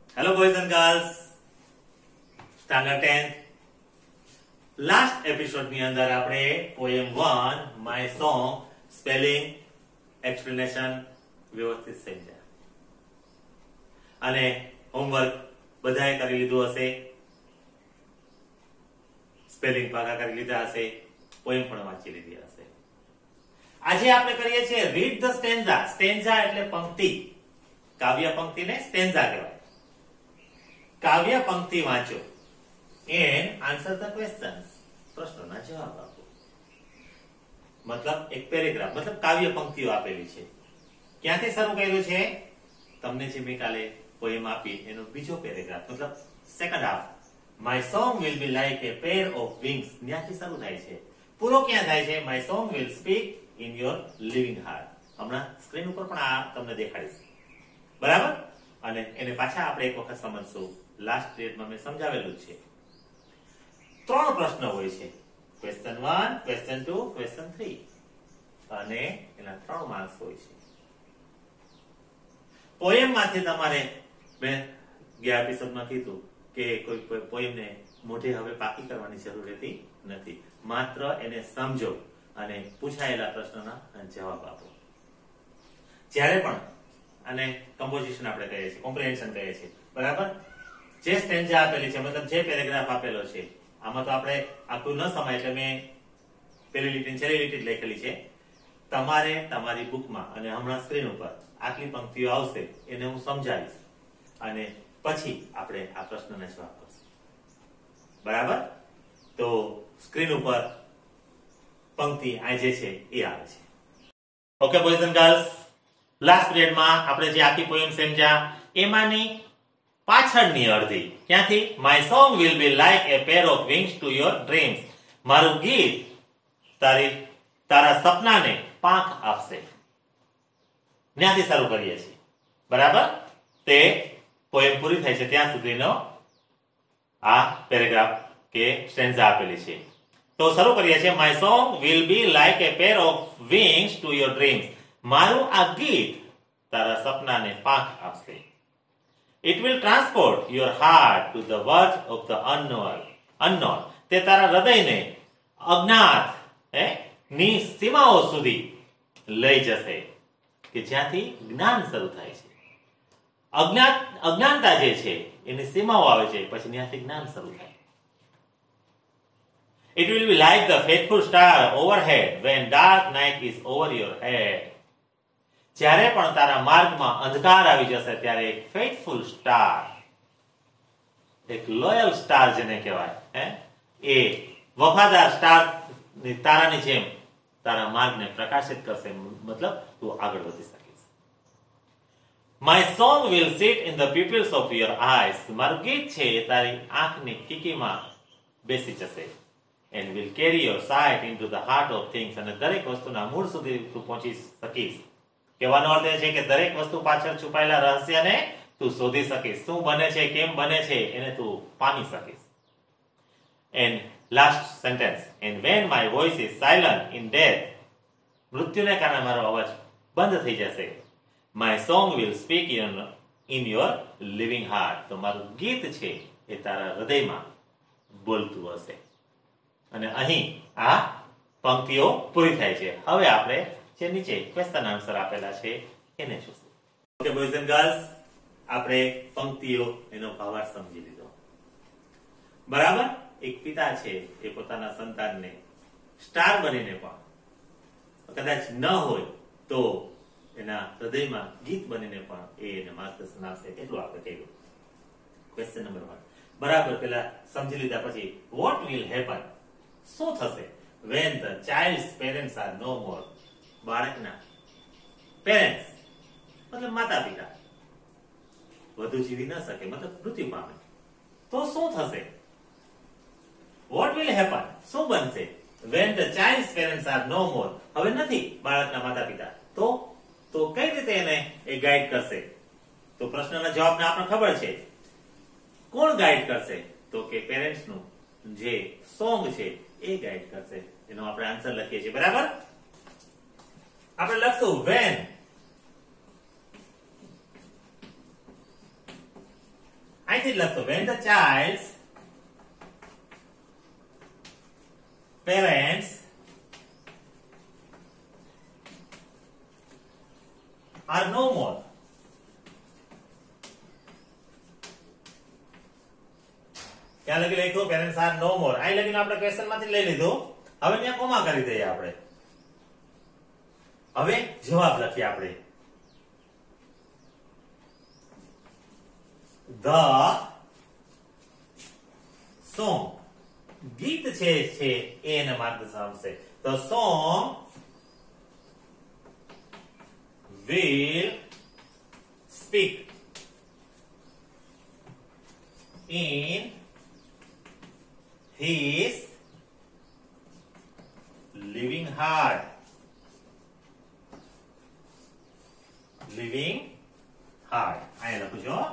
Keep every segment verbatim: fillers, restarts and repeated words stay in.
Hello boys and girls, standard tenth. Last એપિસોડની અંદર આપણે poem one my song spelling explanation વ્યવસ્થિત સમજ્યા અને હોમવર્ક બધાએ કરી લીધું હશે, સ્પેલિંગ પાકા કરી લીધા હશે, પોએમ પણ વાંચી લીધી હશે. આજે આપણે કરીએ છીએ રીડ ધ સ્ટેન્ઝા. સ્ટેન્ઝા એટલે પંક્તિ, કાવ્ય પંક્તિને સ્ટેન્ઝા કહેવાય. કાવ્ય પંક્તિ વાંચો and answer the questions. પ્રશ્નોના જવાબ આપો. મતલબ એક પેરેગ્રાફ, મતલબ કાવ્ય પંક્તિઓ આપેલી છે. ક્યાંથી શરૂ કર્યું છે? તમને જે મેં કાલે પોએમ આપી એનો બીજો પેરેગ્રાફ, મતલબ second half. My song will be like a pair of wings, ત્યાંથી શરૂ થાય છે. પૂરો ક્યાં થાય છે? My song will speak in your living heart. હમણાં સ્ક્રીન ઉપર પણ આ તમને દેખાડીશ, બરાબર? અને એને પાછા આપણે એક વખત સમજશું. લાસ્ટ પીરિયડમાં મેં સમજાવેલું છે. ત્રણ પ્રશ્ન હોય છે, question one, question two, question three, અને એના ત્રણ માર્ક્સ હોય છે. પોએમ માંથી તમારે મેં ગયા એપિસોડમાં કીધું કે કોઈ પોએમને મોઢે હવે પાકી કરવાની જરૂર રહેતી નથી. માત્ર એને સમજો અને પૂછાયેલા પ્રશ્નોના જવાબ આપો. જ્યારે પણ અને કમ્પોઝિશન આપણે કહીએ છીએ, કોમ્પ્રિહેન્શન કહીએ છીએ, બરાબર? જે સ્ટેન્જા આપેલી છે, મતલબ જે પેરેગ્રાફ આપેલો છે, આમાં તો આપણે આખું ન સમાય એટલે મેં પેલી લીટી છેલ્લી લીટી લખેલી છે. તમારે તમારી બુકમાં અને હમણાં સ્ક્રીન ઉપર આટલી પંક્તિઓ આવશે, એને હું સમજાવીશ અને પછી આપણે આ પ્રશ્નના જવાબ કરશું, બરાબર? તો સ્ક્રીન ઉપર પંક્તિ આ જે છે એ આવે છે. Okay boys and girls, last પીરિયડમાં આપણે જે આખી પોએમ સમજ્યા એમાંની પાછળની અડધી, ક્યાંથી? My song will be like a pair of wings to your dreams. મારું ગીત તારી તારા સપનાને પાંખ આપશે. ત્યાંથી શરૂ કરીએ છીએ, બરાબર? તે પોએમ પૂરી થાય છે ત્યાં સુધીનો આ પેરેગ્રાફ કે સ્ટેન્ઝા આપેલી છે. તો શરૂ કરીએ છીએ. My song will be like a pair of wings to your dreams. મારું આ ગીત તારા સપનાને પાંખ આપશે. It will transport your heart to the verge of the unknown. Unknown. તે તારા હૃદયને અજ્ઞાત હે ની સીમાઓ સુધી લઈ જશે કે જ્યાંથી જ્ઞાન શરૂ થાય છે. અજ્ઞાત અજ્ઞાનતા જે છે એની સીમાઓ આવે છે, પછી ત્યાંથી જ્ઞાન શરૂ થાય. It will be like the faithful star overhead when dark night is over your head. જ્યારે પણ તારા માર્ગમાં અંધકાર આવી જશે ત્યારે એક ફેથફુલ સ્ટાર, એક લોયલ સ્ટાર જેને કહેવાય, હે એ વફાદાર સ્ટાર તારાની જેમ તારા માર્ગને પ્રકાશિત કરશે. મતલબ તું આગળ વધી શકીશ. My song will sit in the pupils of your eyes. મારું ગીત છે એ તારી આંખની કીકીમાં બેસી જશે. And will carry your sight into the heart of things. અને દરેક વસ્તુના મૂળ સુધી તું પહોંચી શકીશ. કહેવાનો અર્થ એ છે કે દરેક વસ્તુ પાછળ છુપાયેલા રહસ્યને તું શોધી શકીશ. શું બને છે, કેમ બને છે, એને તું પામી શકીશ. And last sentence, and when my voice is silent in death. મૃત્યુને કારણે મારો અવાજ બંધ થઈ જશે. My song will speak in your living heart. તો મારું ગીત છે એ તારા હૃદયમાં બોલતું હશે. અને અહીં આ પંક્તિઓ પૂરી થાય છે. હવે આપણે જે નીચે ક્વેશ્ચન આન્સર આપેલા છે એને જોશું. ઓકે બોયઝ એન્ડ ગર્લ્સ, આપણે પંક્તિઓ એનો ભાવાર્થ સમજી લીધો, બરાબર? એક પિતા છે એ પોતાના સંતાનને સ્ટાર બનીને પણ કદાચ ન હોય તો એના હૃદયમાં ગીત બનીને પણ એ એને માર્ગદર્શન આપશે, એટલું આપણે કહ્યું. ક્વેશ્ચન નંબર વન, બરાબર? પેલા સમજી લીધા પછી વોટ વિલ હેપન, શું થશે? When the child's parents are no more. બાળકના પેરેન્ટ્સ મતલબ માતા પિતા વધુ જીવી ન શકે, મતલબ મૃત્યુ પામે, તો શું થશે? વોટ વિલ હેપન, શું બનશે? When the child's parents are no more. હવે નથી બાળકના માતા પિતા, તો તો કઈ રીતે એને એ ગાઈડ કરશે? તો પ્રશ્નના જવાબને આપણને ખબર છે. કોણ ગાઈડ કરશે? તો કે પેરેન્ટ્સ નું જે સોંગ છે એ ગાઈડ કરશે. એનો આપણે આન્સર લખીએ છીએ, બરાબર? આપણે લખશું વેન અહીંથી જ લખતો when the child's parents are no more. ક્યાં લખી લખ્યું પેરેન્ટ્સ આર નો મોર. અહીં લખીને આપણે ક્વેશ્ચન માંથી લઈ લીધું. હવે ત્યાં કોમા કરી દઈએ આપણે. હવે જવાબ લખીએ આપણે. The song ગીત છે છે એને માર્ગદર્શન આપશે. The song will speak in his living heart. Living heart. અહીં લખું છું.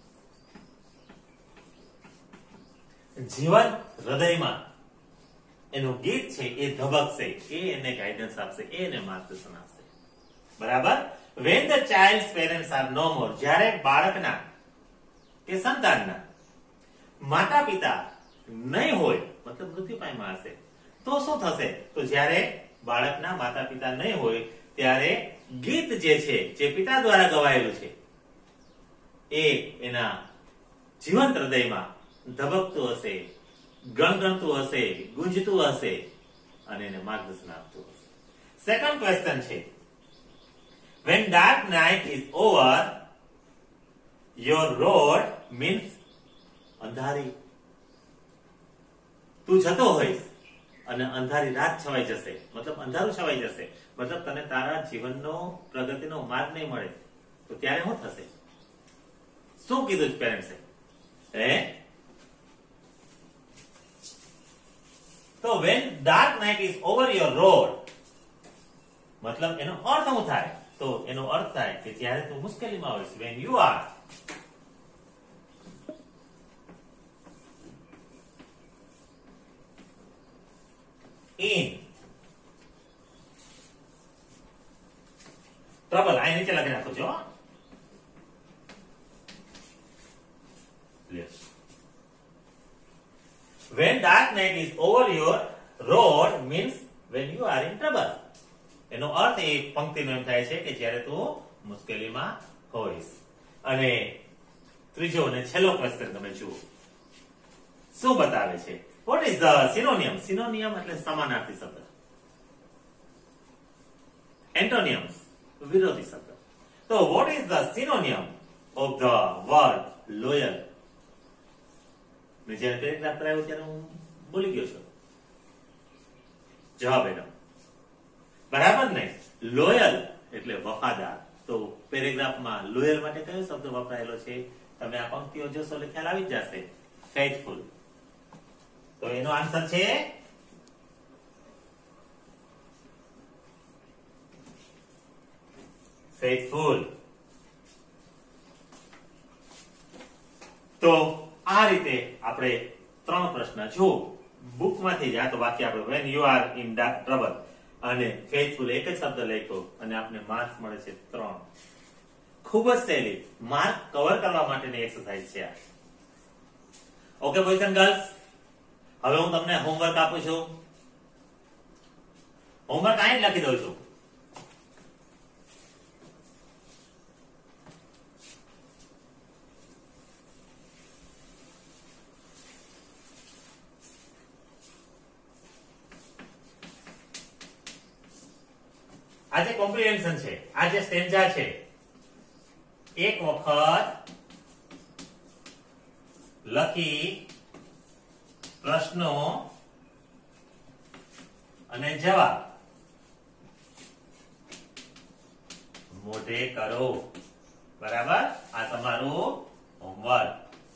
જીવન હૃદયમાં એનું ગીત છે એ ધબકશે, એ એને ગાઈડન્સ આપશે, એ એને માર્ગદર્શન આપશે. બરાબર. when the child's parents are no more, જ્યારે બાળકના કે સંતાનના માતા પિતા નહીં હોય, મતલબ મૃત્યુ પામ્યા હશે, તો શું થશે? તો જ્યારે બાળકના માતા પિતા નહીં હોય ત્યારે ગીત જે છે જે પિતા દ્વારા ગવાયેલું છે એ એના જીવંત હૃદયમાં ધબકતું હશે, ગણગણતું હશે, ગુંજતું હશે અને એને માર્ગદર્શન આપતું હશે. સેકન્ડ ક્વેશ્ચન છે when dark night is over your road means અંધારી. તું જતો હોઈશ અને અંધારી રાત છવાઈ જશે, મતલબ અંધારું છવાઈ જશે, મતલબ તને તારા જીવનનો પ્રગતિનો માર્ગ નહીં મળે, તો ત્યારે શું થશે? શું કીધું પેરેન્ટ્સે? હે તો when dark night is over your road, મતલબ એનો અર્થ શું થાય? તો એનો અર્થ થાય કે જ્યારે તું મુશ્કેલીમાં હોઈશ, when you are in trouble. અહીં નીચે લખી નાખો છો. yes. when dark night is over your road means when you are in trouble. એનો અર્થ એ પંક્તિનો એમ થાય છે કે જ્યારે તું મુશ્કેલીમાં હોઈશ. અને ત્રીજો અને છેલ્લો ક્વેશ્ચન તમે જુઓ શું બતાવે છે. what is the synonym? synonym એટલે સમાનાર્થી શબ્દ. antonyms વિરોધી શબ્દ. તો what is the synonym of the word loyal? મેં જ્યારે પેરેગ્રાફ કરાવ્યો ત્યારે હું ભૂલી ગયો છું જવાબ એનો. બરાબર ને? લોયલ એટલે વફાદાર. તો પેરેગ્રાફમાં લોયલ માટે કયો શબ્દ વપરાયેલો છે? તમે આ પંક્તિઓ જોશો એટલે ખ્યાલ આવી જ જશે. ફેથફુલ. તો એનો આન્સર છે ફેથફુલ. તો આ રીતે આપણે ત્રણ પ્રશ્ન જો બુકમાંથી જ આ તો વાક્ય આપણે when you are in trouble અને ફેથફુલ એક જ શબ્દ લખ્યો અને આપને માર્ક્સ મળે છે ત્રણ. ખૂબ જ સહેલી માર્ક કવર કરવા માટેની એક્સરસાઇઝ છે આ. ઓકે બોયઝ એન્ડ ગર્લ્સ, હવે હું તમને હોમવર્ક આપું છું. હોમવર્ક અહીં જ લખી દઉં છું. આ જે કોમ્પ્રિહેન્શન છે, આ જે સ્ટેન્જા છે, એક વખત લખી પ્રશ્નો અને જવાબ મોઢે કરો. બરાબર? આ તમારું હોમવર્ક.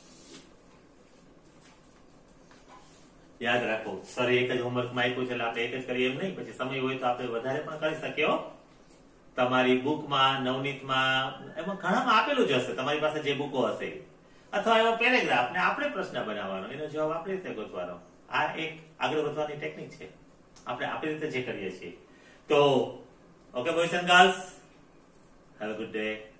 યાદ રાખો, સર એક જ હોમવર્કમાં આપ્યું છે એટલે આપણે એક જ કરીએ એમ નહીં. પછી સમય હોય તો આપણે વધારે પણ કરી શકીએ. તમારી બુકમાં, નવનીતમાં, એમાં ઘણામાં આપેલું જ હશે, તમારી પાસે જે બુકો હશે, અથવા એવો પેરેગ્રાફ ને આપણે પ્રશ્ન બનાવવાનો, એનો જવાબ આપણી રીતે ગોતવાનો. આ એક આગળ વધવાની ટેકનિક છે, આપણે આપણી રીતે જે કરીએ છીએ. તો okay boys and girls, have a good day.